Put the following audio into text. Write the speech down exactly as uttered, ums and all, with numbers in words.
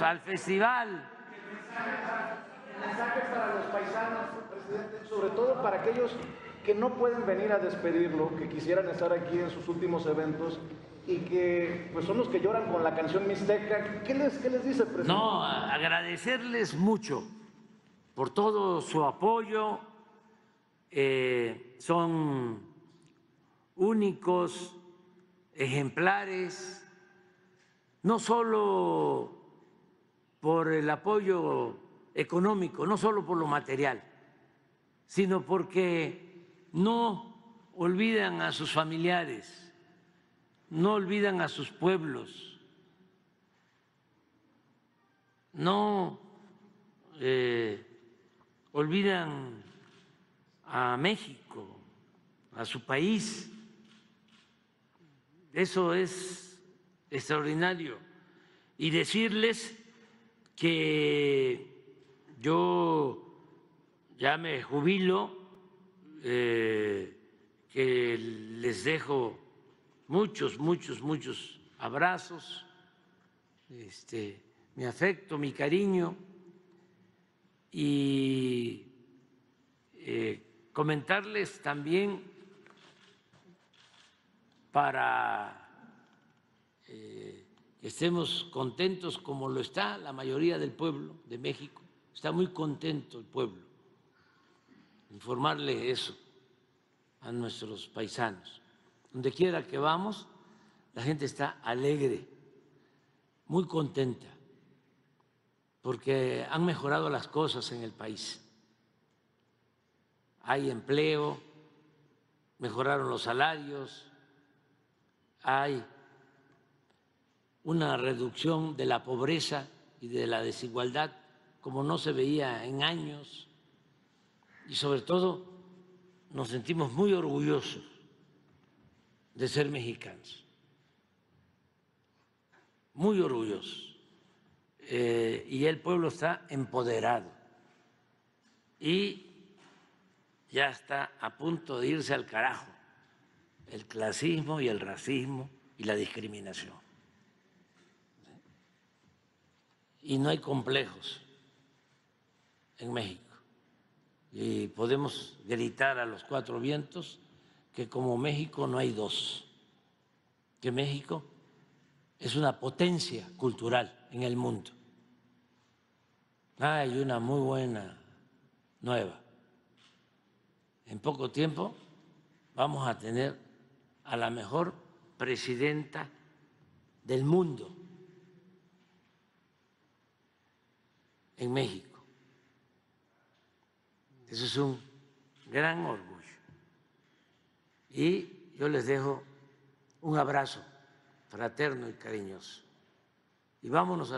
al festival. El mensaje para los paisanos, presidente, sobre todo para aquellos que no pueden venir a despedirlo, que quisieran estar aquí en sus últimos eventos y que pues son los que lloran con la canción Mixteca. ¿Qué les, qué les dice, presidente? No, agradecerles mucho por todo su apoyo. Eh, son únicos, ejemplares, no solo por el apoyo económico, no solo por lo material, sino porque no olvidan a sus familiares, no olvidan a sus pueblos, no eh, olvidan a México, a su país. Eso es extraordinario. Y decirles que yo ya me jubilo, eh, que les dejo muchos, muchos, muchos abrazos, este, mi afecto, mi cariño, y eh, comentarles también para eh, que estemos contentos como lo está la mayoría del pueblo de México. Está muy contento el pueblo. Informarle eso a nuestros paisanos. Donde quiera que vamos, la gente está alegre, muy contenta, porque han mejorado las cosas en el país. Hay empleo, mejoraron los salarios, hay una reducción de la pobreza y de la desigualdad como no se veía en años, y sobre todo nos sentimos muy orgullosos de ser mexicanos, muy orgullosos, eh, y el pueblo está empoderado y ya está a punto de irse al carajo el clasismo y el racismo y la discriminación. Y no hay complejos en México. Y podemos gritar a los cuatro vientos que como México no hay dos, que México es una potencia cultural en el mundo. Hay una muy buena nueva. En poco tiempo vamos a tener a la mejor presidenta del mundo en México. Eso es un gran orgullo. Y yo les dejo un abrazo fraterno y cariñoso. Y vámonos a